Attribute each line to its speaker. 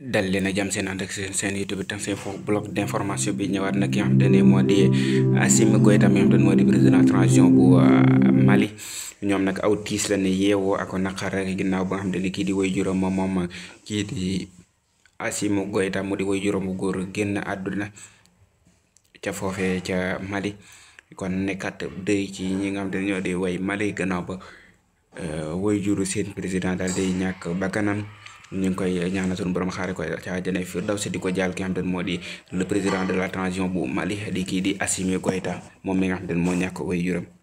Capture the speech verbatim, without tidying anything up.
Speaker 1: dal leen a jàmm seen ànd ak seen seen YouTube tam seen foofu bloc d'information bi ñëwaat na ki nga xamante ne moo di Assimi Goïta mi nga xamante ne moo di président transition bu Mali ñoom nag aw tiis la ne yeewoo ak naqar rek ginnaaw ba nga xamante ne kii di woy juróom moom moom kii di Assimi Goïta mu di woy juróom bu góor génn àdduna ca foofee ca Mali kon nekkat dëy ci ñi nga xamante ne ñoo di woy Mali gannaaw ba woy juru seen président daal day ñàkk bakkanam ñu ngi koy ñaanal suñu borom xaare ko ca àjjana firdawsi di ko jaal ki nga xamante ne moo di le président de la transition bu Mali di kii di Assimi Goïta moom mi nga xamante ne moo ñàkk woy juram